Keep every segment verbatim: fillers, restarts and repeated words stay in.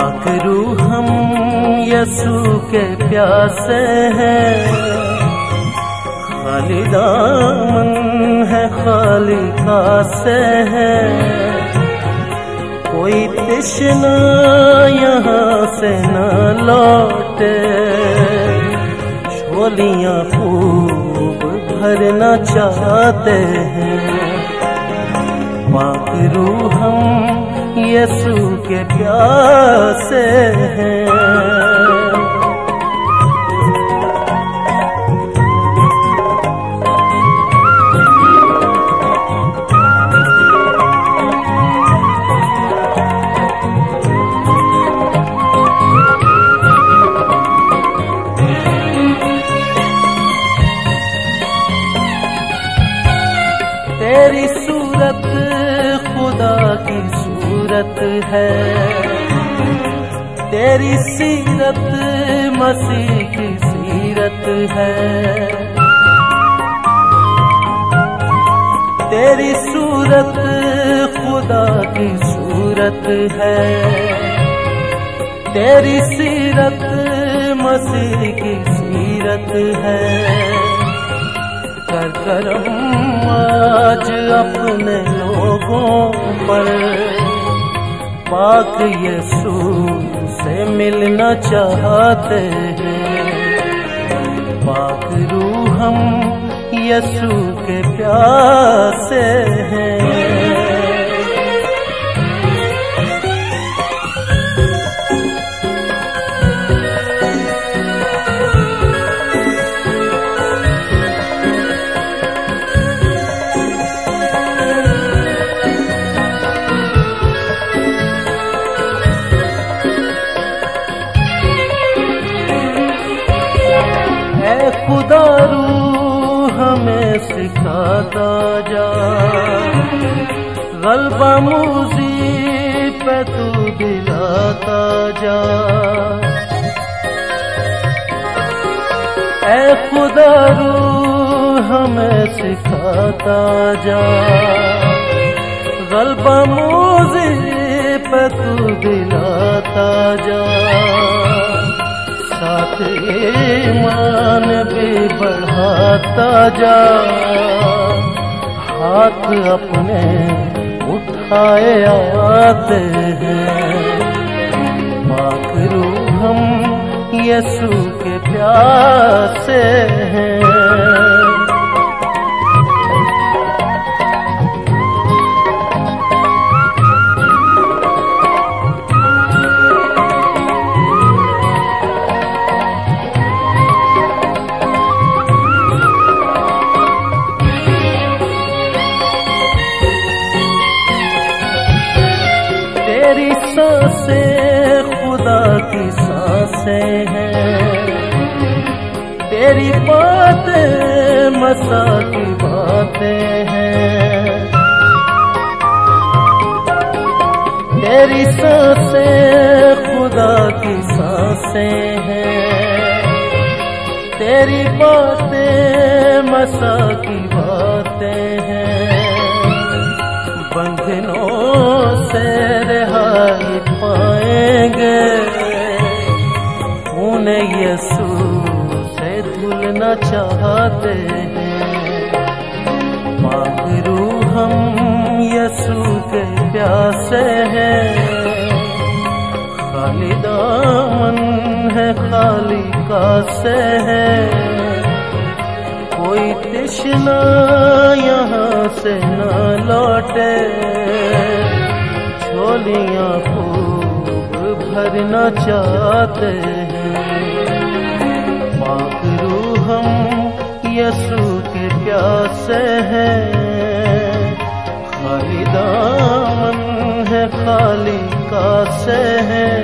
पाक रूह हम यसू के प्यासे हैं, खाली दामन है खाली कासे हैं। कोई तृष्णा यहाँ से न लौटे, झोलियाँ खूब भरना चाहते हैं। पाक रूह हम यसू के प्यासे हैं। तेरी सूरत खुदा की सूरत है, तेरी सीरत मसीह की सीरत है। तेरी सूरत खुदा की सूरत है, तेरी सीरत मसीह की सीरत है। कर करम आज अपने लोगों पर, पाक यसू से मिलना चाहते हैं। पाक रूह हम यसू के प्यासे हैं। खुदा रूह हमें सिखाता जा, गलबा मूज़ी पे तू दिलाता जा। ऐ खुदा रूह हमें सिखाता जा, गलबा मूज़ी पे तू दिलाता जा। साथ ईमान भी बढ़ाता जा, हाथ अपने उठाए आते हैं। पाक रूह हम यसू के प्यासे हैं। तेरी सांसें खुदा की सांसें हैं, तेरी बातें मसा की बातें हैं। तेरी सांसें खुदा की सांसें हैं, तेरी बातें मसा की बातें हैं। बंधनों से रिहाई पाएंगे, उन्हें यसू से धुलना चाहते हैं। पाक रूह हम यसू के प्यासे हैं, खाली दामन है खाली कासे हैं। कोई तृष्णा यहाँ से न लौटे, झोलियाँ खूब भरना चाहते हैं। पाक रूह हम यसू के प्यासे हैं, खाली दामन है खाली कासे हैं।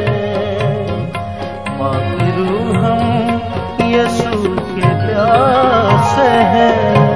पाक रूह हम यसू के प्यासे हैं।